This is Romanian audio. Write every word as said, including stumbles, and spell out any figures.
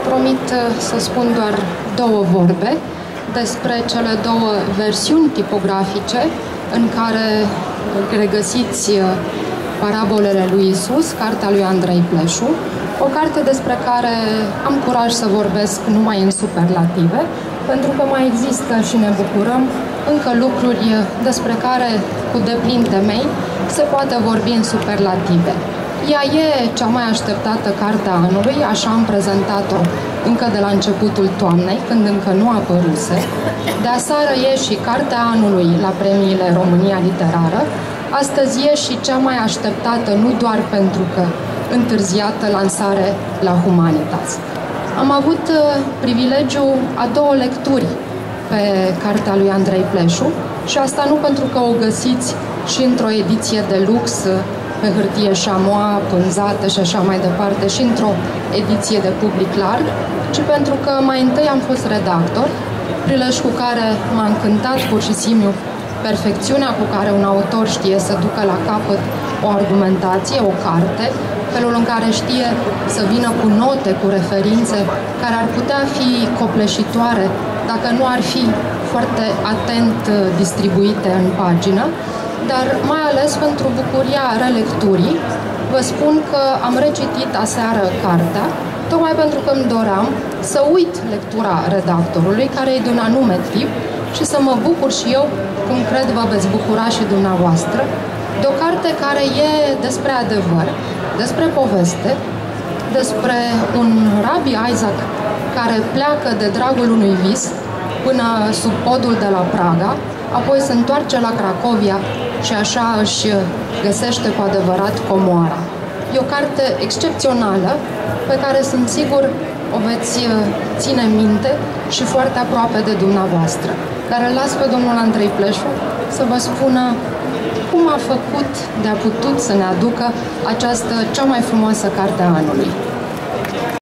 promit să spun doar două vorbe despre cele două versiuni tipografice în care regăsiți Parabolele lui Isus, cartea lui Andrei Pleșu, o carte despre care am curaj să vorbesc numai în superlative, pentru că mai există și ne bucurăm încă lucruri despre care, cu deplin temei, se poate vorbi în superlative. Ea e cea mai așteptată carte a anului, așa am prezentat-o încă de la începutul toamnei, când încă nu apăruse. De aseară e și cartea anului la premiile România Literară. Astăzi e și cea mai așteptată, nu doar pentru că întârziată lansare la Humanitas. Am avut privilegiul a două lecturi pe cartea lui Andrei Pleșu și asta nu pentru că o găsiți și într-o ediție de lux pe hârtie șamoa, pânzată și așa mai departe, și într-o ediție de public larg, ci pentru că mai întâi am fost redactor, prilej cu care m-a încântat pur și simplu perfecțiunea cu care un autor știe să ducă la capăt o argumentație, o carte, felul în care știe să vină cu note, cu referințe, care ar putea fi copleșitoare dacă nu ar fi foarte atent distribuite în pagină, dar mai ales pentru bucuria relecturii, vă spun că am recitit aseară cartea, tocmai pentru că îmi doream să uit lectura redactorului, care e de un anume tip, și să mă bucur și eu, cum cred vă veți bucura și dumneavoastră, de o carte care e despre adevăr, despre poveste, despre un Rabbi Isaac care pleacă de dragul unui vis până sub podul de la Praga, apoi se întoarce la Cracovia și așa își găsește cu adevărat comoara. E o carte excepțională pe care sunt sigur o veți ține minte și foarte aproape de dumneavoastră. Dar îl las pe domnul Andrei Pleșu să vă spună cum a făcut de a putut să ne aducă această cea mai frumoasă carte a anului.